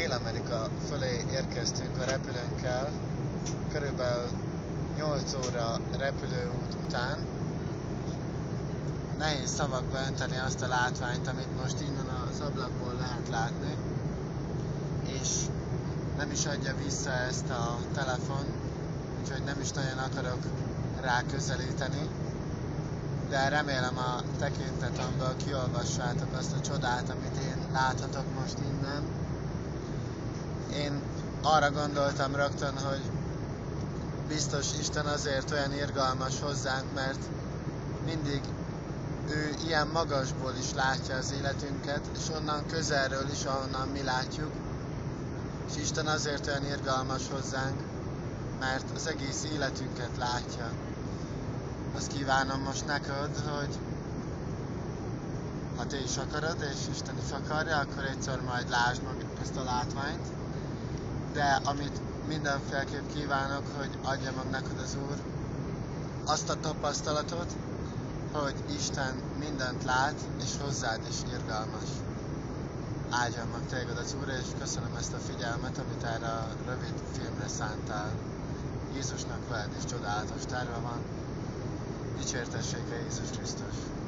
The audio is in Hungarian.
Dél-Amerika fölé érkeztünk a repülőnkkel, körülbelül 8 óra repülőút után. Nehéz szavakba önteni azt a látványt, amit most innen az ablakból lehet látni, és nem is adja vissza ezt a telefon, úgyhogy nem is nagyon akarok rá közelíteni, de remélem a tekintetemből kiolvassátok azt a csodát, amit én láthatok most innen. Én arra gondoltam rögtön, hogy biztos Isten azért olyan irgalmas hozzánk, mert mindig ő ilyen magasból is látja az életünket, és onnan közelről is, ahonnan mi látjuk. És Isten azért olyan irgalmas hozzánk, mert az egész életünket látja. Azt kívánom most neked, hogy ha te is akarod, és Isten is akarja, akkor egyszer majd lásd meg ezt a látványt. De amit mindenféleképp kívánok, hogy adja meg neked az Úr azt a tapasztalatot, hogy Isten mindent lát, és hozzád is irgalmas. Áldjon meg téged az Úr, és köszönöm ezt a figyelmet, amit erre a rövid filmre szántál. Jézusnak veled is csodálatos terve van. Dicsértessék Jézus Krisztus!